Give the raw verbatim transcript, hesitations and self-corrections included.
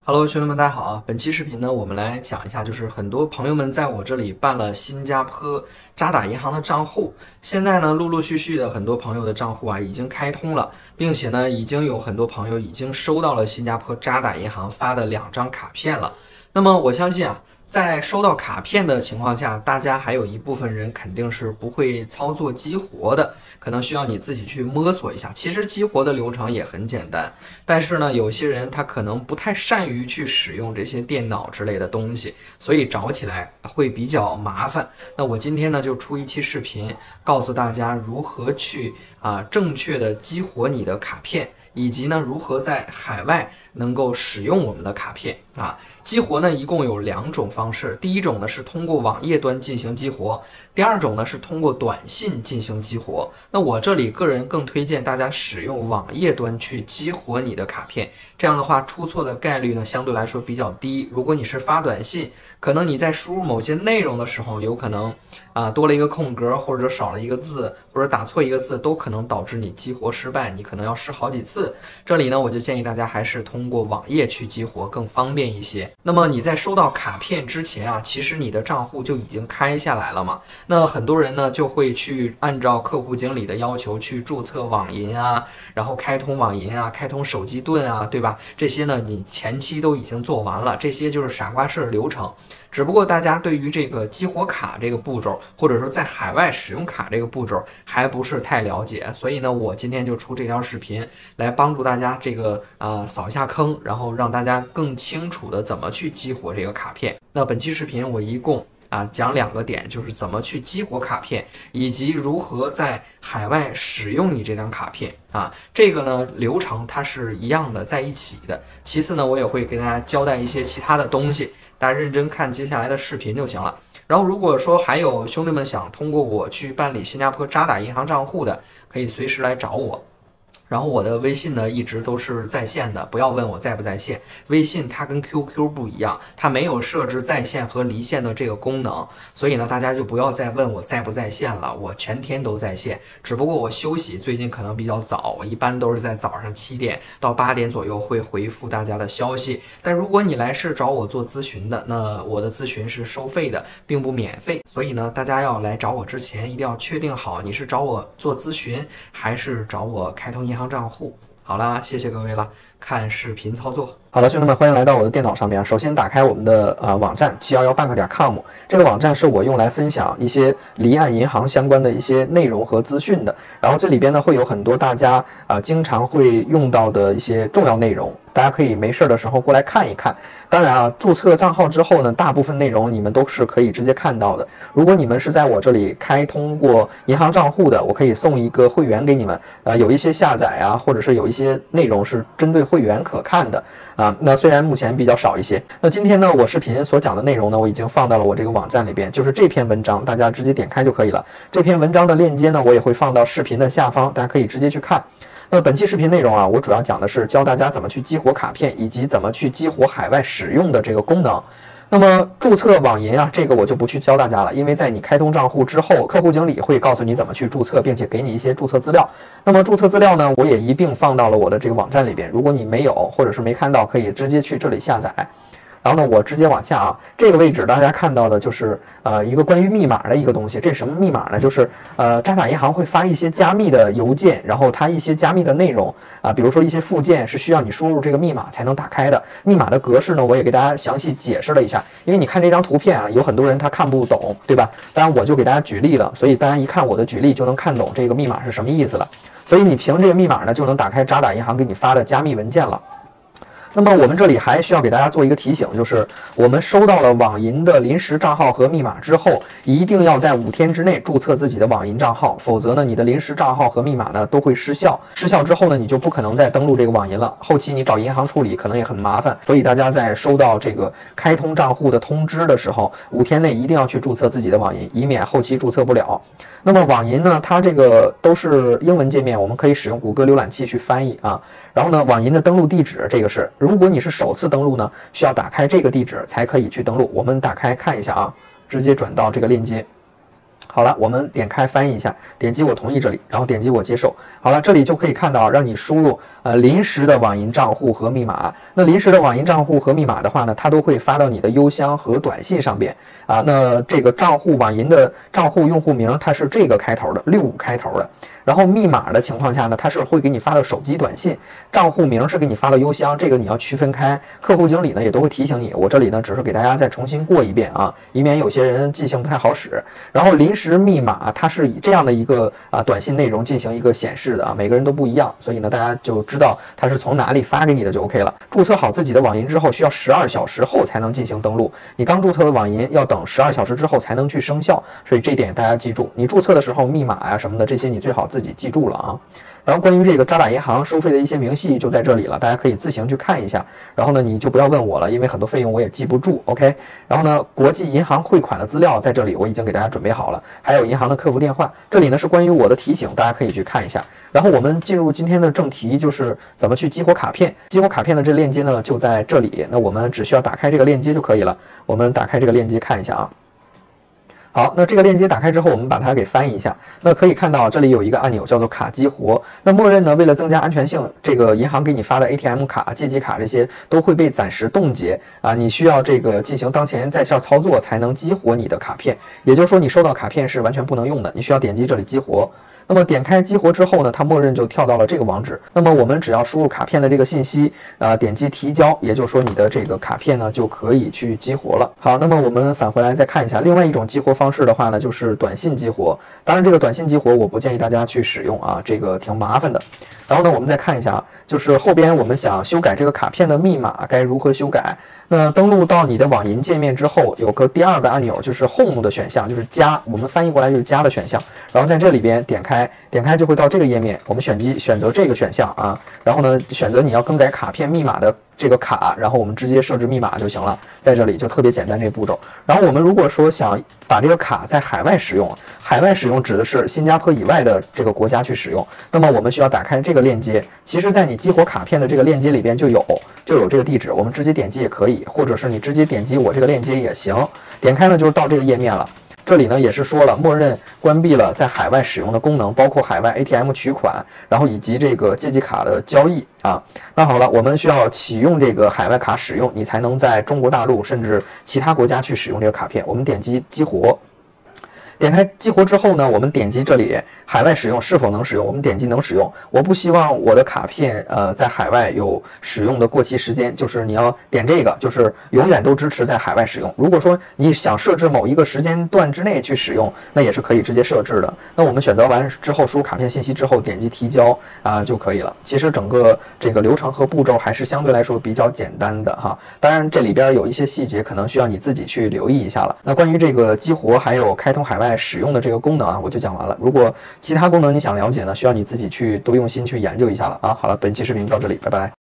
Hello，兄弟们，大家好啊！本期视频呢，我们来讲一下，就是很多朋友们在我这里办了新加坡渣打银行的账户，现在呢，陆陆续续的很多朋友的账户啊已经开通了，并且呢，已经有很多朋友已经收到了新加坡渣打银行发的两张卡片了。那么我相信啊，在收到卡片的情况下，大家还有一部分人肯定是不会操作激活的，可能需要你自己去摸索一下。其实激活的流程也很简单，但是呢，有些人他可能不太善于去使用这些电脑之类的东西，所以找起来会比较麻烦。那我今天呢就出一期视频，告诉大家如何去啊正确的激活你的卡片，以及呢如何在海外能够使用我们的卡片啊。激活呢一共有两种方式，第一种呢是通过网页端进行激活，第二种呢是通过短信进行激活。那我这里个人更推荐大家使用网页端去激活你的卡片，这样的话出错的概率呢相对来说比较低。如果你是发短信，可能你在输入某些内容的时候，有可能啊多了一个空格，或者少了一个字，或者打错一个字，都可能导致你激活失败，你可能要试好几次。这里呢我就建议大家还是通过网页去激活更方便一些。那么你在收到卡片之前啊，其实你的账户就已经开下来了嘛。那很多人呢就会去按照客户经理的要求去注册网银啊，然后开通网银啊，开通手机盾啊，对吧？这些呢你前期都已经做完了，这些就是傻瓜式的流程。只不过大家对于这个激活卡这个步骤，或者说在海外使用卡这个步骤还不是太了解，所以呢我今天就出这条视频来帮助大家这个呃扫一下坑，然后让大家更清楚的怎么去激活这个卡片。那本期视频我一共啊讲两个点，就是怎么去激活卡片，以及如何在海外使用你这张卡片啊。这个呢流程它是一样的，在一起的。其次呢我也会给大家交代一些其他的东西，大家认真看接下来的视频就行了。然后如果说还有兄弟们想通过我去办理新加坡渣打银行账户的，可以随时来找我。然后我的微信呢一直都是在线的，不要问我在不在线。微信它跟 Q Q 不一样，它没有设置在线和离线的这个功能，所以呢大家就不要再问我在不在线了，我全天都在线，只不过我休息最近可能比较早，我一般都是在早上七点到八点左右会回复大家的消息。但如果你来是找我做咨询的，那我的咨询是收费的，并不免费，所以呢大家要来找我之前一定要确定好你是找我做咨询还是找我开通银行账户。好啦，谢谢各位了，看视频操作。好了，兄弟们，欢迎来到我的电脑上边。首先打开我们的呃网站 七一一 bank 点 com， 这个网站是我用来分享一些离岸银行相关的一些内容和资讯的。然后这里边呢会有很多大家啊、呃、经常会用到的一些重要内容，大家可以没事的时候过来看一看。当然啊，注册账号之后呢，大部分内容你们都是可以直接看到的。如果你们是在我这里开通过银行账户的，我可以送一个会员给你们，呃，有一些下载啊，或者是有一些内容是针对会员可看的啊。那虽然目前比较少一些。那今天呢，我视频所讲的内容呢，我已经放到了我这个网站里边，就是这篇文章，大家直接点开就可以了。这篇文章的链接呢，我也会放到视频的下方，大家可以直接去看。那本期视频内容啊，我主要讲的是教大家怎么去激活卡片，以及怎么去激活海外使用的这个功能。那么注册网银啊，这个我就不去教大家了，因为在你开通账户之后，客户经理会告诉你怎么去注册，并且给你一些注册资料。那么注册资料呢，我也一并放到了我的这个网站里边，如果你没有或者是没看到，可以直接去这里下载。然后呢，我直接往下啊，这个位置大家看到的就是呃一个关于密码的一个东西。这是什么密码呢？就是呃渣打银行会发一些加密的邮件，然后它一些加密的内容啊、呃，比如说一些附件是需要你输入这个密码才能打开的。密码的格式呢，我也给大家详细解释了一下，因为你看这张图片啊，有很多人他看不懂，对吧？当然我就给大家举例了，所以大家一看我的举例就能看懂这个密码是什么意思了。所以你凭这个密码呢，就能打开渣打银行给你发的加密文件了。那么我们这里还需要给大家做一个提醒，就是我们收到了网银的临时账号和密码之后，一定要在五天之内注册自己的网银账号，否则呢，你的临时账号和密码呢都会失效。失效之后呢，你就不可能再登录这个网银了，后期你找银行处理可能也很麻烦。所以大家在收到这个开通账户的通知的时候，五天内一定要去注册自己的网银，以免后期注册不了。那么网银呢，它这个都是英文界面，我们可以使用谷歌浏览器去翻译啊。然后呢，网银的登录地址，这个是如果你是首次登录呢，需要打开这个地址才可以去登录。我们打开看一下啊，直接转到这个链接。好了，我们点开翻译一下，点击我同意这里，然后点击我接受。好了，这里就可以看到让你输入呃临时的网银账户和密码。那临时的网银账户和密码的话呢，它都会发到你的邮箱和短信上边啊。那这个账户网银的账户用户名它是这个开头的，六五开头的。然后密码的情况下呢，它是会给你发到手机短信，账户名是给你发到邮箱，这个你要区分开。客户经理呢也都会提醒你，我这里呢只是给大家再重新过一遍啊，以免有些人记性不太好使。然后临时密码它是以这样的一个啊短信内容进行一个显示的啊，每个人都不一样，所以呢大家就知道它是从哪里发给你的就 OK 了。注册好自己的网银之后，需要十二小时后才能进行登录。你刚注册的网银要等十二小时之后才能去生效，所以这一点大家记住。你注册的时候密码啊什么的这些你最好自己记住了啊。然后关于这个渣打银行收费的一些明细就在这里了，大家可以自行去看一下。然后呢，你就不要问我了，因为很多费用我也记不住。OK， 然后呢，国际银行汇款的资料在这里我已经给大家准备好了，还有银行的客服电话。这里呢是关于我的提醒，大家可以去看一下。然后我们进入今天的正题，就是怎么去激活卡片。激活卡片的这链接呢就在这里，那我们只需要打开这个链接就可以了。我们打开这个链接看一下啊。好，那这个链接打开之后，我们把它给翻译一下。那可以看到这里有一个按钮叫做卡激活。那默认呢，为了增加安全性，这个银行给你发的 A T M 卡、借记卡这些都会被暂时冻结啊。你需要这个进行当前在线操作才能激活你的卡片。也就是说，你收到卡片是完全不能用的，你需要点击这里激活。那么点开激活之后呢，它默认就跳到了这个网址。那么我们只要输入卡片的这个信息，呃，点击提交，也就是说你的这个卡片呢就可以去激活了。好，那么我们返回来再看一下，另外一种激活方式的话呢，就是短信激活。当然，这个短信激活我不建议大家去使用啊，这个挺麻烦的。然后呢，我们再看一下，就是后边我们想修改这个卡片的密码该如何修改。那登录到你的网银界面之后，有个第二个按钮，就是 Home 的选项，就是加，我们翻译过来就是加的选项。然后在这里边点开，点开就会到这个页面，我们选击选择这个选项啊，然后呢选择你要更改卡片密码的这个卡，然后我们直接设置密码就行了，在这里就特别简单这个步骤。然后我们如果说想把这个卡在海外使用，海外使用指的是新加坡以外的这个国家去使用，那么我们需要打开这个链接，其实在你激活卡片的这个链接里边就有就有这个地址，我们直接点击也可以，或者是你直接点击我这个链接也行。点开呢就是到这个页面了。这里呢也是说了，默认关闭了在海外使用的功能，包括海外 A T M 取款，然后以及这个借记卡的交易啊。那好了，我们需要启用这个海外卡使用，你才能在中国大陆甚至其他国家去使用这个卡片。我们点击激活。点开激活之后呢，我们点击这里海外使用是否能使用，我们点击能使用。我不希望我的卡片呃在海外有使用的过期时间，就是你要点这个，就是永远都支持在海外使用。如果说你想设置某一个时间段之内去使用，那也是可以直接设置的。那我们选择完之后，输入卡片信息之后点击提交啊、呃、就可以了。其实整个这个流程和步骤还是相对来说比较简单的哈。当然这里边有一些细节可能需要你自己去留意一下了。那关于这个激活还有开通海外使用的这个功能啊，我就讲完了。如果其他功能你想了解呢，需要你自己去多用心去研究一下了啊。好了，本期视频到这里，拜拜。